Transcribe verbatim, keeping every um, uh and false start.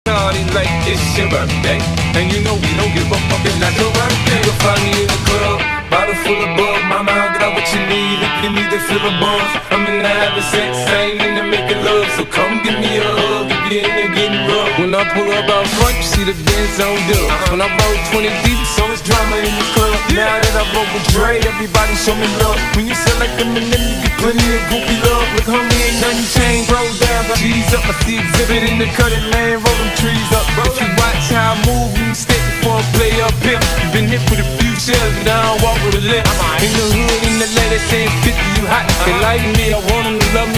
Party like it's your birthday, and you know we don't give a fuck, it's not your birthday. You'll find me in the club, bottle full of bug. Mama, I got what you need if you need to fill a buzz. I'm in the having sex, I ain't in the making love, so come give me a hug if you're in there getting rough. When I pull up out front, you see the Benz on dub. When I roll twenty deep, so it's drama in the club. Now that I roll with Dre, everybody show me love. When you sell like them and them, you get plenty of goofy love. Look, homie, ain't nothing changed, roll down, G's up. I see exhibit in the cutting, man, roll them trees up. If you watch how I move, you step before I play up here. Been hit with a few shells, but I don't walk with a limp. In the hood, in the lady saying fifty, you hot. They like me, I want them to love me.